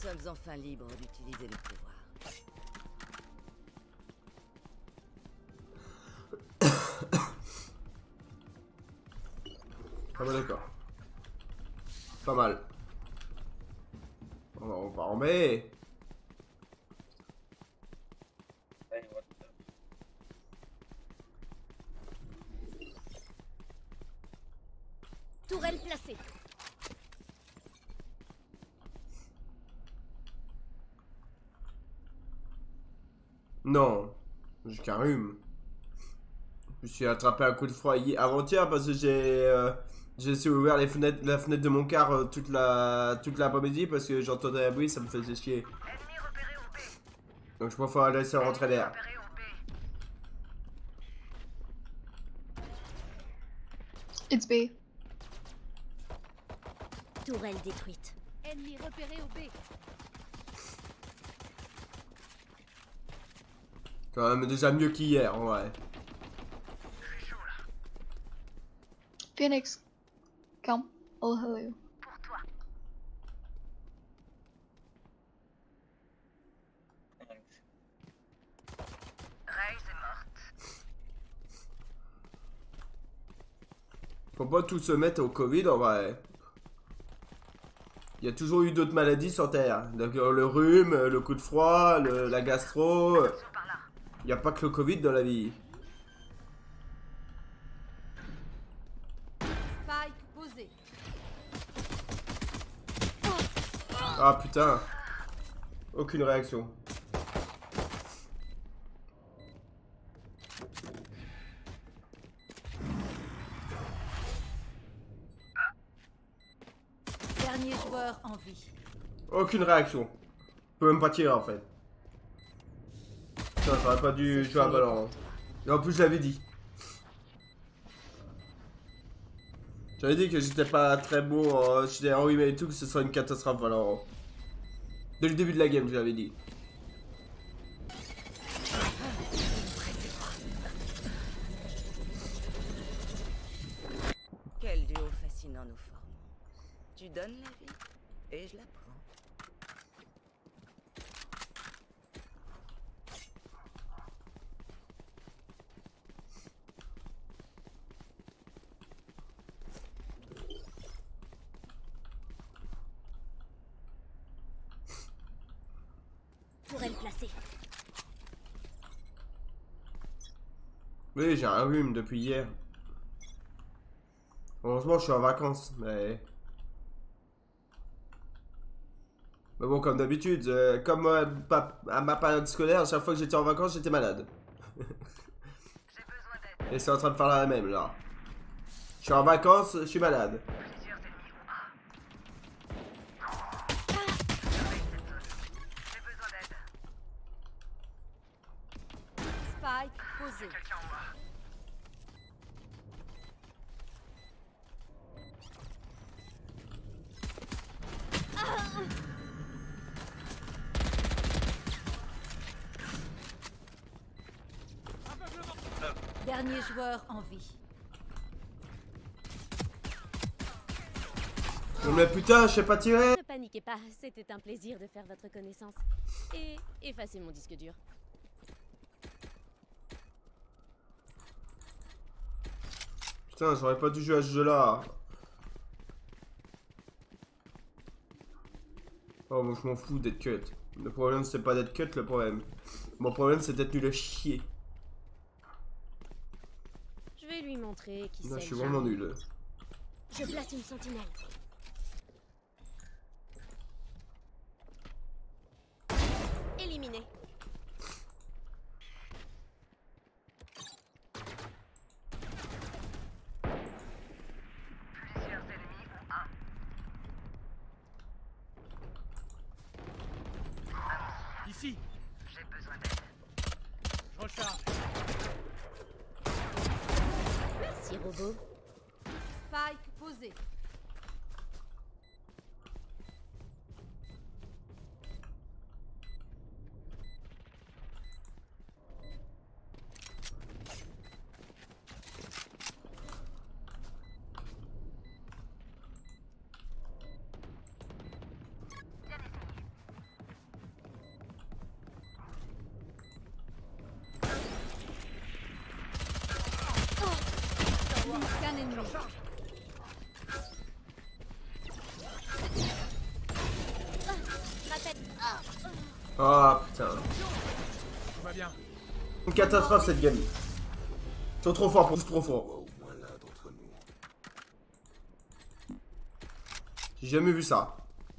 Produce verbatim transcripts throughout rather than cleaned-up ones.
sommes enfin libres d'utiliser le pouvoir. Ah bah d'accord. Pas mal. On va, on va en mettre. Tourelle placée. Non. J'ai qu'un rhume. Je me suis attrapé un coup de froid hier- avant-hier parce que j'ai euh, j'ai essayé d'ouvrir les fenêtres, la fenêtre de mon car euh, toute la toute l'après-midi parce que j'entendais un bruit, ça me faisait chier. Donc je préfère laisser rentrer l'air. It's B. Tourelle détruite. Ennemi repéré au B. Quand même déjà mieux qu'hier, en vrai. Phoenix, come. I'll heal you. Faut pas tous se mettre au Covid en vrai. Il y a toujours eu d'autres maladies sur Terre. Donc, euh, le rhume, le coup de froid, le- la gastro. Il n'y a pas que le Covid dans la vie. Spike posé. Ah putain. Aucune réaction. Dernier joueur en vie. Aucune réaction. Je peux même pas tirer en fait. Putain, j'aurais pas dû jouer à Valorant. Et en plus, je l'avais dit. J'avais dit que j'étais pas très bon, euh, j'étais en remake et tout, que ce serait une catastrophe Valorant. Dès le début de la game, je l'avais dit. Quel duo fascinant nous formons. Tu donnes la vie et je la prends. Tourelle placée. Oui, j'ai un rhume depuis hier. Heureusement, je suis en vacances, mais... Mais bon, comme d'habitude, euh, comme euh, pa- à ma période scolaire, à chaque fois que j'étais en vacances, j'étais malade. Et c'est en train de faire la même, là. Je suis en vacances, je suis malade. Spike posé. Dernier joueur en vie. Mais putain, je sais pas tirer. Ne paniquez pas, c'était un plaisir de faire votre connaissance. Et effacez mon disque dur. Putain, j'aurais pas dû jouer à ce jeu-là. Oh, moi je m'en fous d'être cut. Le problème, c'est pas d'être cut, le problème. Mon problème, c'est d'être nul à chier. Je vais lui montrer qui Là, c'est. je suis le vraiment charme. nul. Je place une sentinelle. Éliminé. Ici. J'ai besoin d'aide. Je recharge. Merci, robot. Spike posé. Ah putain. Tout va bien. Une catastrophe cette game. Ils sont trop forts pour tous trop forts. J'ai jamais vu ça.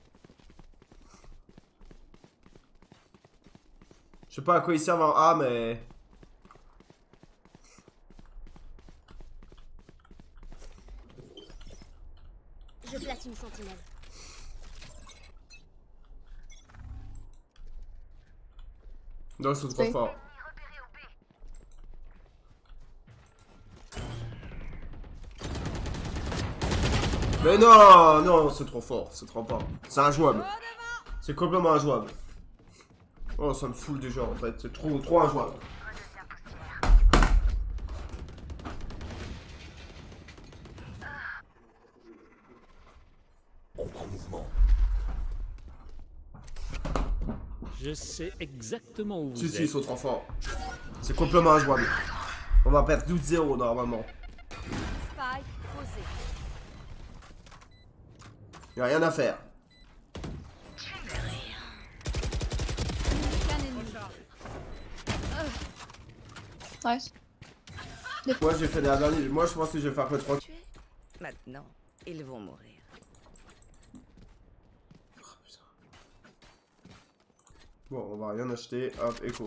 Je sais pas à quoi ils servent en A, mais... Je place une sentinelle. Non, ils sont trop Oui. forts. Mais non, non, c'est trop fort, c'est trop fort. C'est injouable. C'est complètement injouable. Oh, ça me saoule déjà en fait, c'est trop, trop injouable. Je sais exactement où vous Si, êtes. si, ils sont trop forts. C'est complètement injouable. On va perdre douze zéro normalement. Spike posé. Y'a rien à faire. Aucun ennemi. Nice. Moi j'ai fait la dernière. Moi je pense que je vais faire que trois. Tués. Maintenant, ils vont mourir. Bon, on va rien acheter. Hop, écho.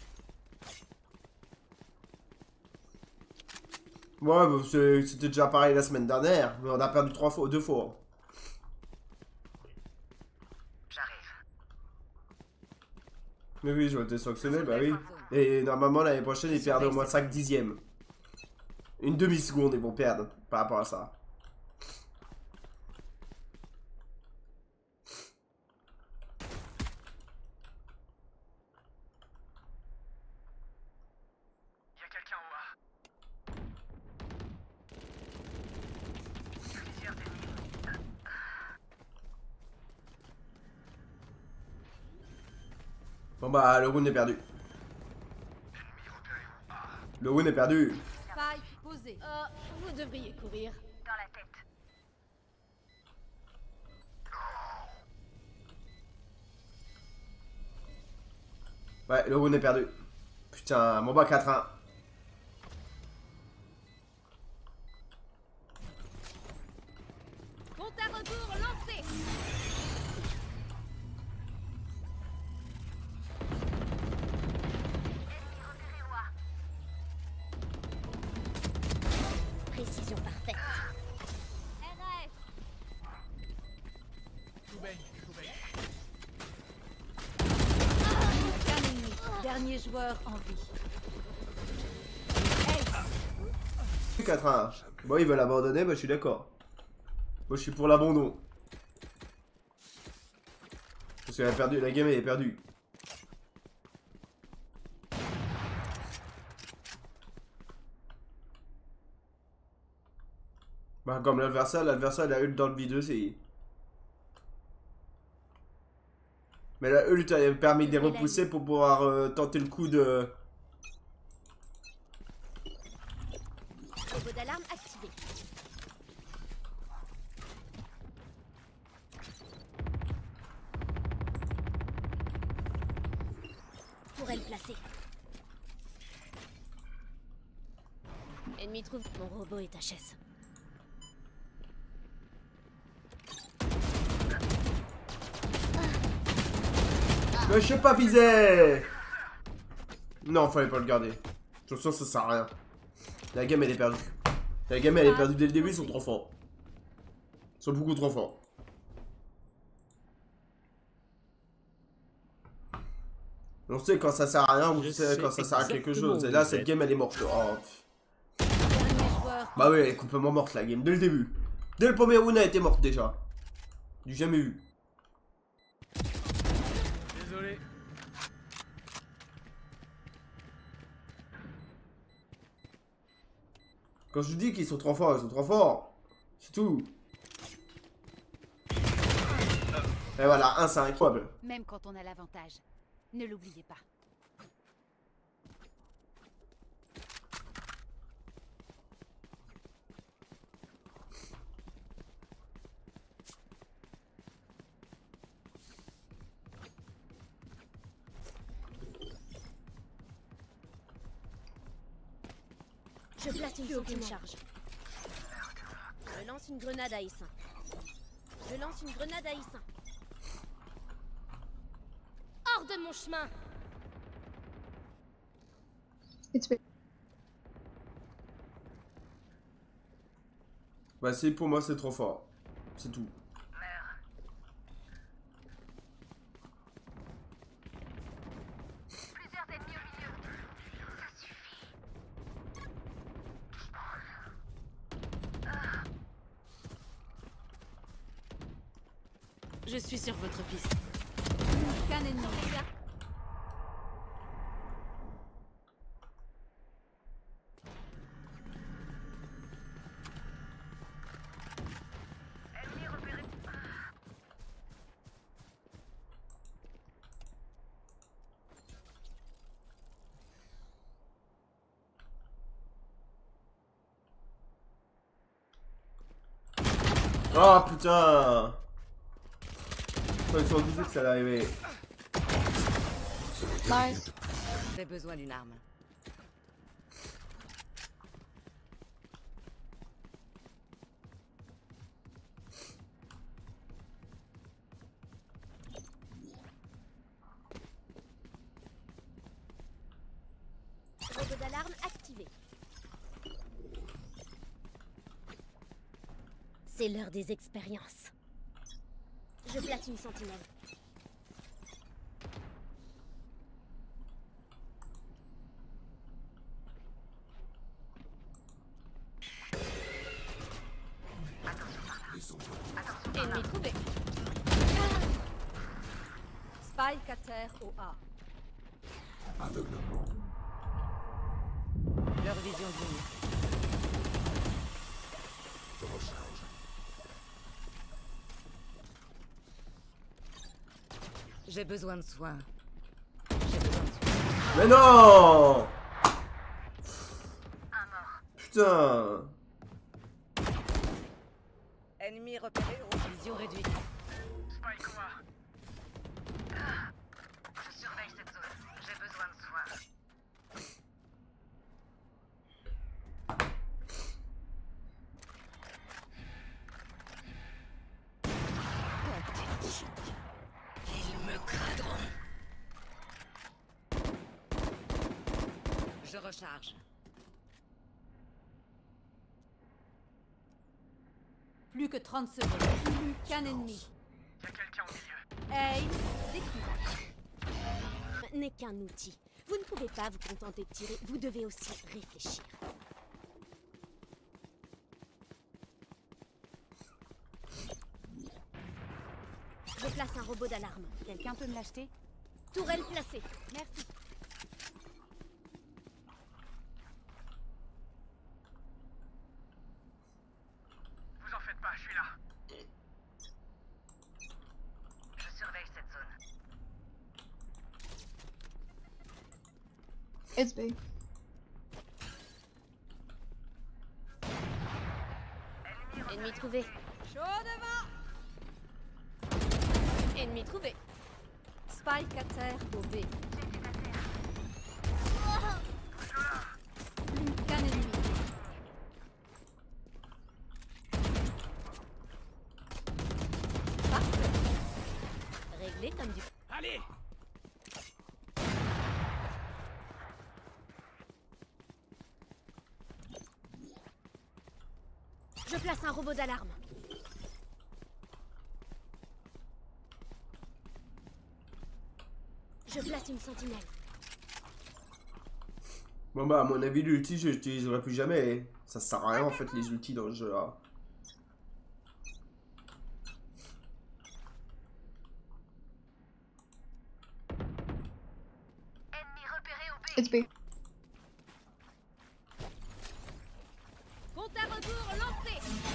Ouais, bah, c'est- c'était déjà pareil la semaine dernière, mais on a perdu trois fois, deux fois. J'arrive. Mais oui, je vais être sanctionné, bah oui. Et normalement l'année prochaine ils perdent au moins cinq dixièmes. Une demi-seconde ils vont perdre par rapport à ça. Y a quelqu'un en haut. Plusieurs ennemis. Bon bah le round est perdu. Le round est perdu. Spike posé. Oh, vous devriez courir. Dans la tête. Ouais, le round est perdu. Putain, bon bah quatre un. Compte à retour lancé. Précision parfaite. R F. Tout baigne, tout baigne. Aucun ennemi. Dernier joueur en vie. Ace. quatre un. Bon, ils veulent abandonner, bah je suis d'accord. Moi je suis pour l'abandon. Parce qu'elle a perdu, la game elle est perdue. Bah comme l'adversaire, l'adversaire il a ult dans le bideux, c'est... Mais la ult elle a permis de les repousser pour pouvoir euh, tenter le coup de... Combo d'alarme activé. Tourelle placée. Ennemi trouve. Mon robot est H S. Mais je sais pas viser. Non, fallait pas le garder. De toute façon, ça sert à rien. La game elle est perdue. La game elle est perdue dès le début, ils sont trop forts. Ils sont beaucoup trop forts. On sait quand ça sert à rien, ou Je sait quand sais ça sert à quelque exactement chose. Et où là, vous cette êtes. game elle est morte. Oh. Dernier joueur. Bah oui, elle est complètement morte la game, dès le début. Dès le premier round, elle était morte déjà. Du jamais vu. Désolé. Quand je vous dis qu'ils sont trop forts, ils sont trop forts. C'est tout. Et voilà, un cinq. Même quand on a l'avantage. Ne l'oubliez pas. Je place une seconde charge. Je lance une grenade à Issa. Je lance une grenade à Issa. Hors de mon chemin! It's B. Bah c'est pour moi c'est trop fort. C'est tout. Plusieurs ennemis au milieu. Ça suffit. Je suis sur votre piste. Qu'un ennemi. Ennemi repéré. Oh putain. Ils sont doutés que ça allait arriver. Nice. J'ai besoin d'une arme. Robot d'alarme activé. C'est l'heure des expériences. Je place une sentinelle. Ennemi trouvé. Spike à terre au A. Leur vision digne. J'ai besoin de soins. J'ai besoin de soins. Mais non. Un mort. Putain. Ennemi repéré au vision réduite. Spike quoi? Je surveille cette zone. J'ai besoin de soins. Ils me craderont. Je recharge. Plus que trente secondes. Plus qu'un ennemi. Y'a quelqu'un au milieu. Aim, découvert. N'est qu'un outil. Vous ne pouvez pas vous contenter de tirer, vous devez aussi réfléchir. Je place un robot d'alarme. Quelqu'un peut me l'acheter? Tourelle placée. Merci. Vous en faites pas, je suis là. Je surveille cette zone. It's B. Ennemi trouvé. Chaud devant. Ennemi trouvé. Spike à terre au B. Plus qu'un ennemi. Parfait. Réglé comme du... Allez! Je place un robot d'alarme. Je place une sentinelle. Bon bah à mon avis l'ulti je l'utiliserai plus jamais. Ça sert à rien en fait les ultis dans le jeu là. Ennemi repéré au B. It's B. Compte à rebours lancé.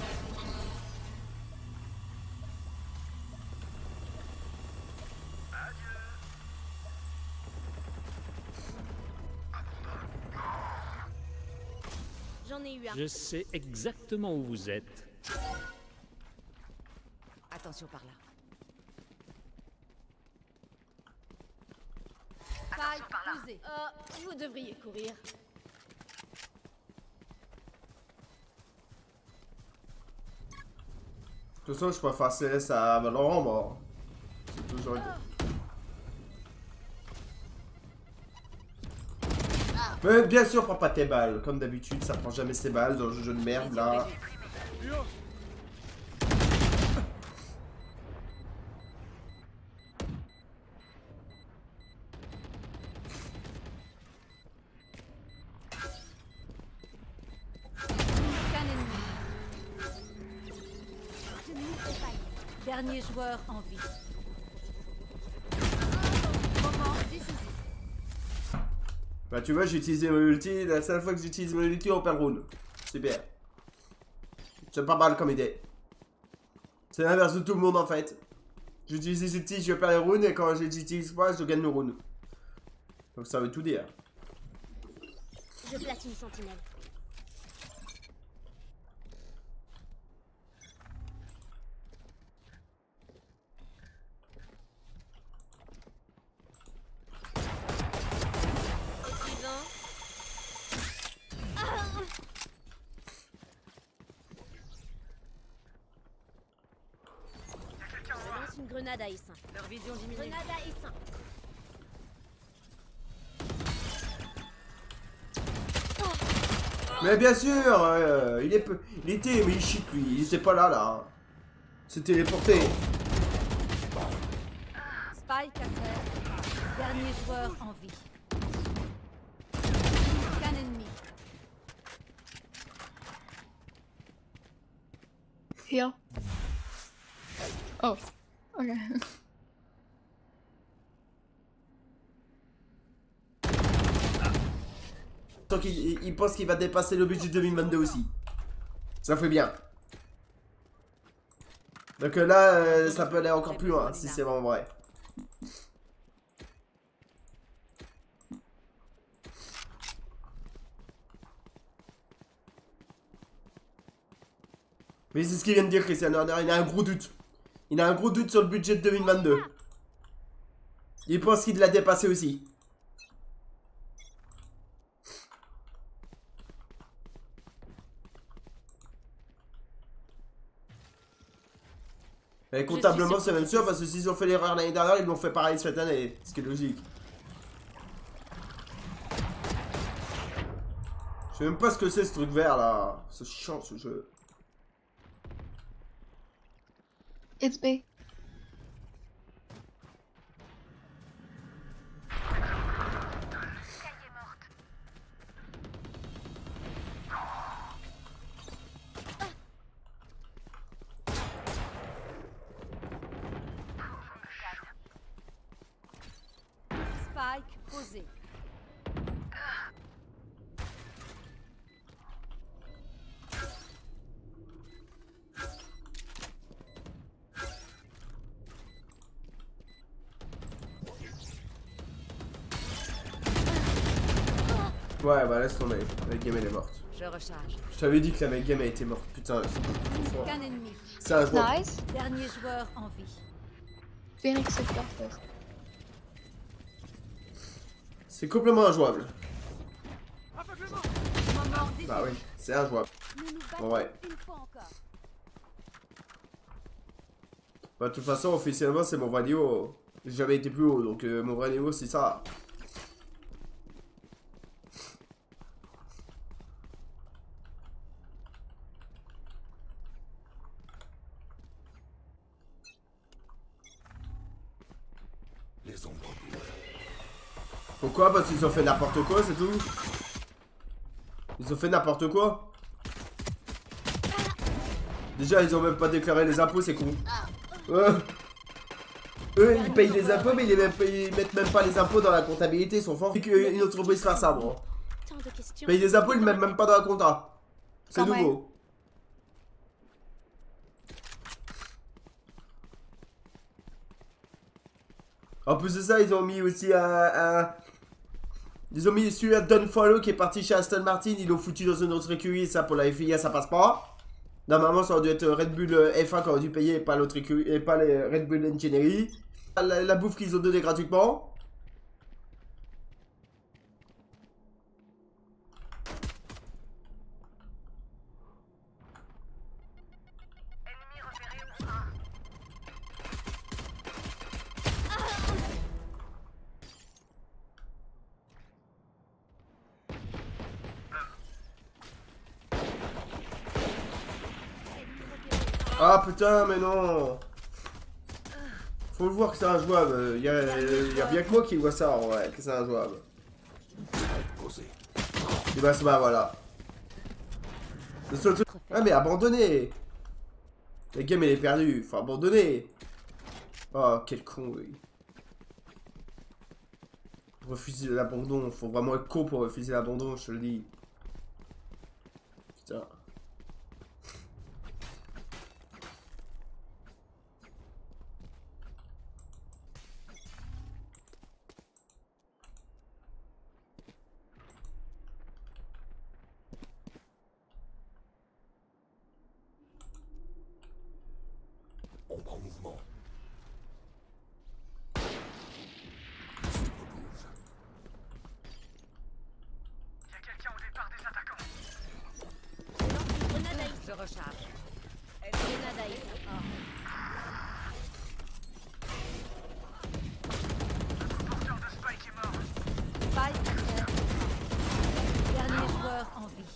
J'en ai eu un. Je sais exactement où vous êtes. Attention par là. Spike par là. posé. Oh, vous devriez courir. toute façon, je préfère C S à Valorant, moi. C'est toujours... Mais bien sûr, prends pas tes balles. Comme d'habitude, ça prend jamais ses balles dans le jeu de merde, là. Dernier joueur en vie. Bah tu vois, j'ai utilisé mon ulti, la seule fois que j'utilise mon ulti, on perd round. Super. C'est pas mal comme idée. C'est l'inverse de tout le monde en fait. J'utilise les ultis, je perds les rounds, et quand je les utilise pas, je gagne le round. Donc ça veut tout dire. Je place une sentinelle. Une grenade à essaim. Leur vision diminue. Grenade à essaim. Mais bien sûr, euh, il est peu... il était, mais il chie lui, il était pas là là. C'est téléporté. Spike à terre. Dernier joueur en vie. Qu'un ennemi. Heal. Oh. Ok. Donc il, il pense qu'il va dépasser le budget deux mille vingt-deux aussi. Ça fait bien. Donc là, euh, ça peut aller encore plus loin, si c'est vraiment vrai. Mais c'est ce qu'il vient de dire, Christian Horner, il a un gros doute. Il a un gros doute sur le budget de deux mille vingt-deux. Il pense qu'il l'a dépassé aussi. Et comptablement, c'est même sûr, parce que s'ils ont fait l'erreur l'année dernière, ils l'ont fait pareil cette année. Ce qui est logique. Je sais même pas ce que c'est ce truc vert là. C'est chiant ce jeu. It's B. Spike posé. Ouais, bah laisse tomber. La game elle est morte. Je recharge. Je t'avais dit que la game elle était morte. Putain, c'est trop fort. Qu'un ennemi. C'est un joueur. Nice. Dernier joueur en vie. Phoenix is justice. C'est complètement injouable. Moment décisif. Bah oui, c'est injouable. Nous nous battons Ouais. une fois encore. Bah de toute façon, officiellement, c'est mon vrai niveau. J'ai jamais été plus haut, donc euh, mon vrai niveau c'est ça. Pourquoi? Parce qu'ils ont fait n'importe quoi, c'est tout. Ils ont fait n'importe quoi. Déjà, ils ont même pas déclaré les impôts, c'est con. Euh. Eux, ils payent les impôts, mais ils, les même, ils mettent même pas les impôts dans la comptabilité, ils sont forts. Qu'une entreprise faire ça, moi. Tant de questions. Payer les impôts, ils le mettent même pas dans la compta. C'est Quand même. nouveau. En plus de ça, ils ont mis aussi un... un... Ils ont mis celui-là Don Follow qui est parti chez Aston Martin, ils l'ont foutu dans une autre écurie, et ça pour la F I A ça passe pas. Normalement ça aurait dû être Red Bull F un qui aurait dû payer et pas l'autre écurie, et pas les Red Bull Engineering. La, la bouffe qu'ils ont donnée gratuitement. Ennemi repéré au Ah putain, mais non. Faut le voir que c'est injouable. Y'a y a bien que moi qui vois ça, en vrai, que c'est injouable. Et bah, c'est bah, voilà. Le seul truc... Ah, mais abandonné. La game, elle est perdue. Faut abandonner. Oh, quel con, oui. Refuser l'abandon. Faut vraiment être con pour refuser l'abandon, je te le dis. Putain. Ombre en mouvement. Il y a quelqu'un au départ des attaquants. Grenade à Issa. Je recharge. Grenade à Issa. Le porteur de Spike est mort. Spike. Dernier joueur en vie.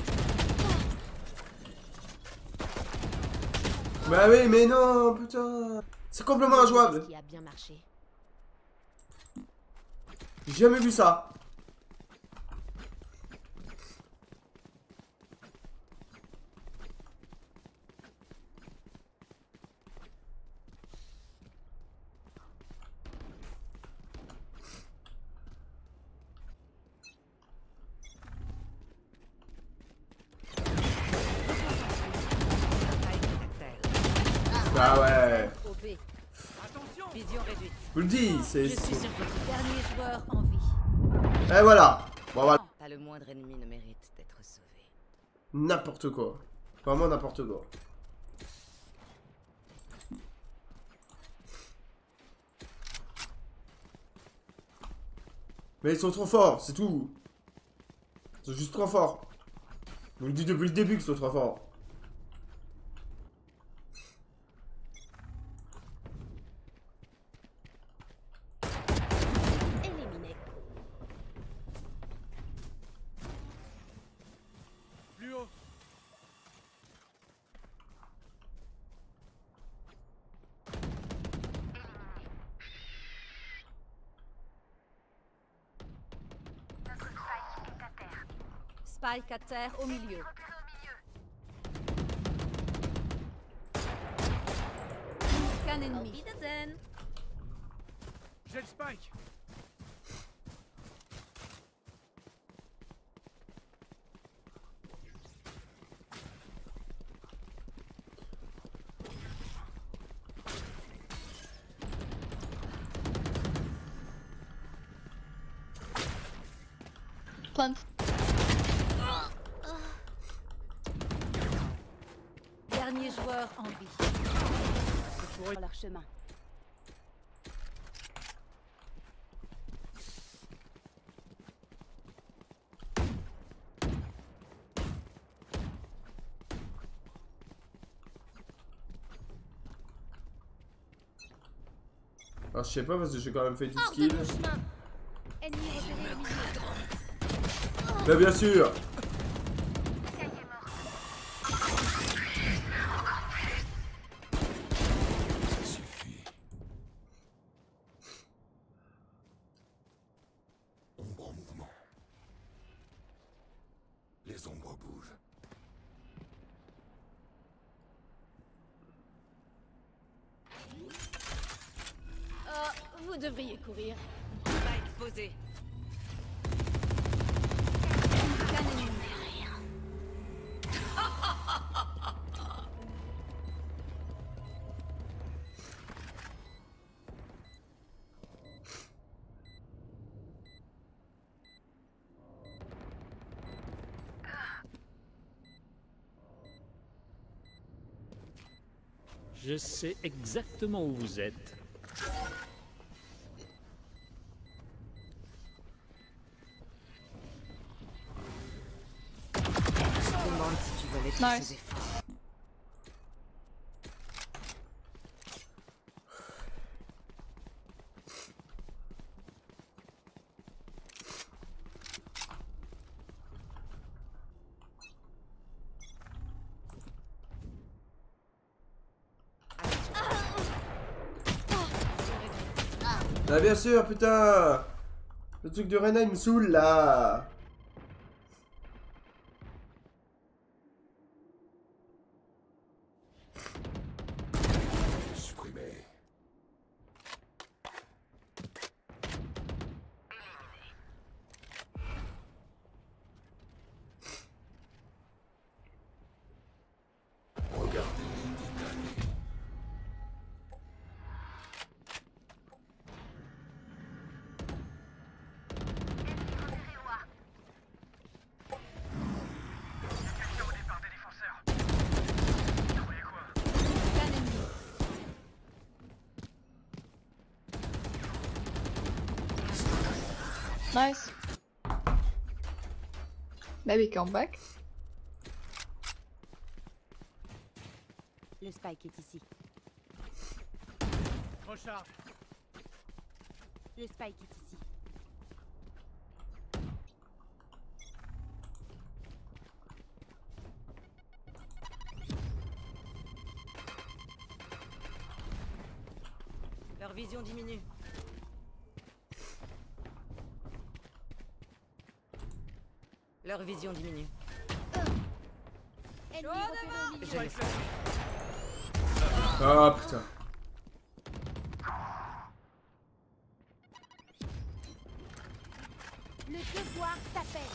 Bah oui, mais non, putain. C'est complètement injouable. Qui a bien marché. J'ai jamais vu ça. Bah ouais. Au B. Vision réduite. Je vous le dis, c'est... Je suis c'est- sur votre dernier joueur en vie. Et voilà. Bon, voilà. Pas le moindre ennemi ne mérite d'être sauvé. N'importe quoi. Vraiment n'importe quoi. Mais ils sont trop forts, c'est tout. Ils sont juste trop forts. Je vous le dis depuis le début qu'ils sont trop forts. Éliminé. Plus haut. Notre Spike est à terre. Spike à terre au milieu. Repéré au milieu. Qu'un Auf ennemi. Wiedersehen. J'ai le Spike. Plant. Dernier joueur en vie. Pour leur chemin. Alors je sais pas parce que j'ai quand même fait du Hors de skill. mon chemin. Ennemi repéré au milieu. Mais bien sûr. Sky est mort. Ça suffit. Ombre en mouvement. Les ombres bougent. Oh, vous devriez courir. Spike posé. Qu'un ennemi. Je sais exactement où vous êtes. Je me demande si tu valais tous Nice. ces efforts. Ah bien sûr, putain. Le truc de Reyna, il me saoule, là. Supprimé. Regardez les détails. Quelqu'un au départ des défenseurs. Vous voyez quoi? Aucun ennemi. Nice. Maybe come back. Le spike est ici. Recharge. Le spike est ici. Leur vision diminue. Leur vision diminue. Ennemi repéré au milieu. Je les sens. Oh putain. Le devoir t'appelle.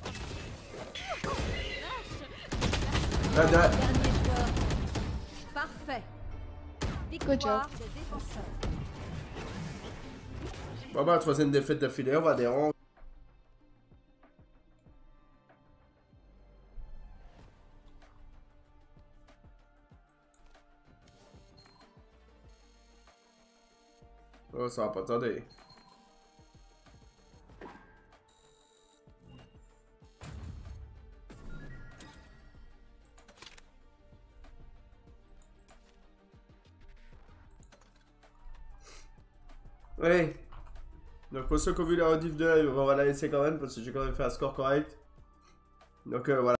Ah, da- Dernier joueur. Parfait. Victoire job. des défenseurs. Bon bah, troisième défaite d'affilée, on va des rangs. Oh, ça va pas tarder. Ouais. Donc pour ceux qui ont vu la rediff de live, on va la laisser quand même parce que j'ai quand même fait un score correct. Donc euh, voilà.